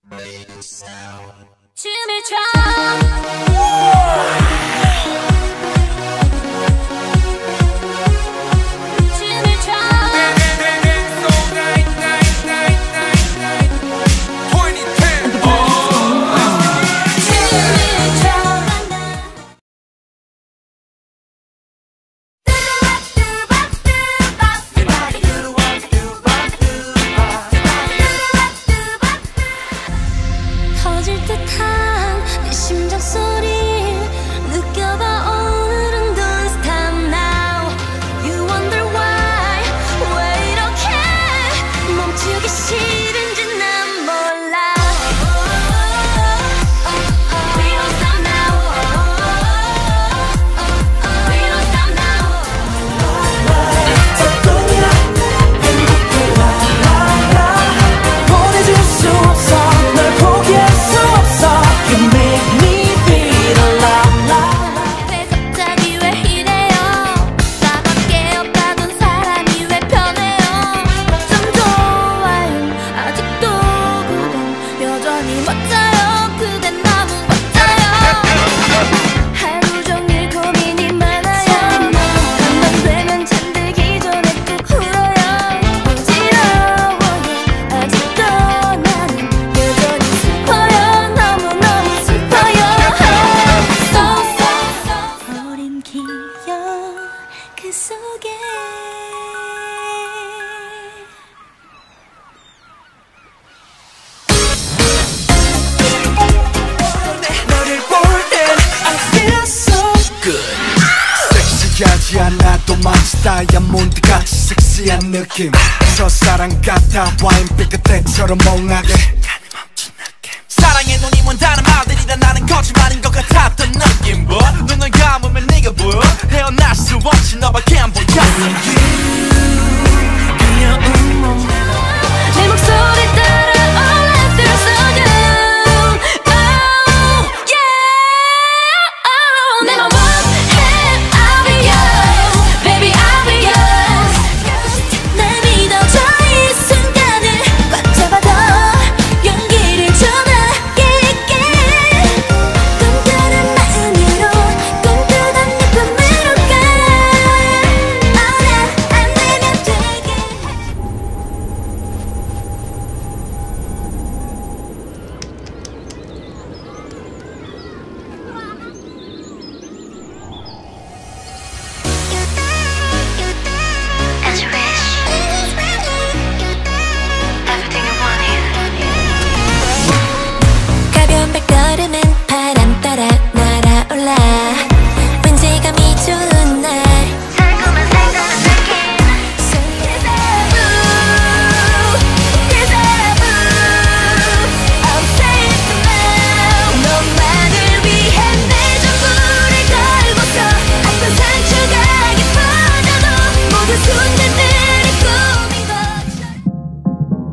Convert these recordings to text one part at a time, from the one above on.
춤을 춰 터질 듯한 내 심장 소리 느껴봐. 오늘은 don't stop now. You wonder why 왜 이렇게 멈추기 싫은지 난 몰라. We don't stop now. We don't stop now. 작동이야 행복해라. 보내줄 수 없어. 널 포기할 수 없어. You make me feel alive. 왜 갑자기 왜 이래요. 나밖에 없다던 사람이 왜 변해요. 좀 좋아요. 아직도 그댄 여전히 멋져요. 그댄 너무 멋져요. 하루 종일 고민이 많아요. 밤만 되면 잠들기 전에 꼭 울어요. 어지러워요. 아직도 나는 여전히 슬퍼요. 너무너무 슬퍼요. 어린 기억 그 속에 너를 볼 땐 I feel so good. 섹시하지 않아도 마치 다이아몬드 같이 섹시한 느낌. 첫사랑 같아. 와인빛 그때처럼 멍하게 사랑에 눈이 먼다는 말들이라 나는 거짓말인 것 같았던 느낌. 눈을 감으면 네가 보여. 헤어날 수 없이 너밖에 안 보여. 그녀은 몸 내 목소리 따라 all I feel so good. Oh yeah. Oh, 내가 원해 I'll be yours. Baby I'll be yours. 날 믿어줘. 이 순간을 꽉 잡아도 용기를 줘 나에게. 꿈꾸는 마음으로 꿈꾸던 내 꿈으로 가. 안 되면 되게. As you wish. Everything you wanted. 가벼운 발걸음은 바람 따라 날아올라. 왠지 감이 좋은 날. 달콤한 생각은 느낌. So deja vu. I'll say it now. 너만을 위해 내 전부를 걸고서 어떤 상처가 깊어져도 모든 순간들이 꿈인 것처럼.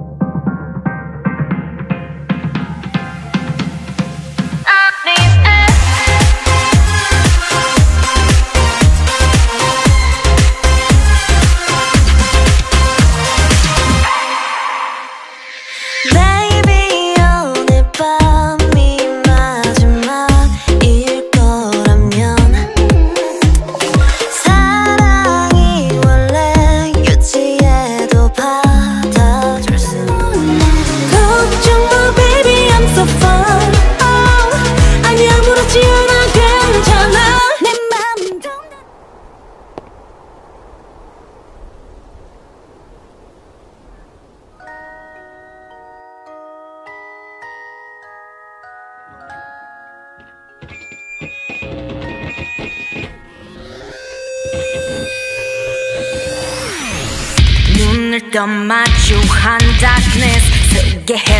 Baby 오늘 밤이 마지막일 거라면 사랑이 원래 유치해도 받아줄 수 걱정 마 baby I'm so fine. Oh, 아니 아무렇지 않아 괜찮아. 내 맘은 눈을 떠 마주한 darkness. 쓰게 해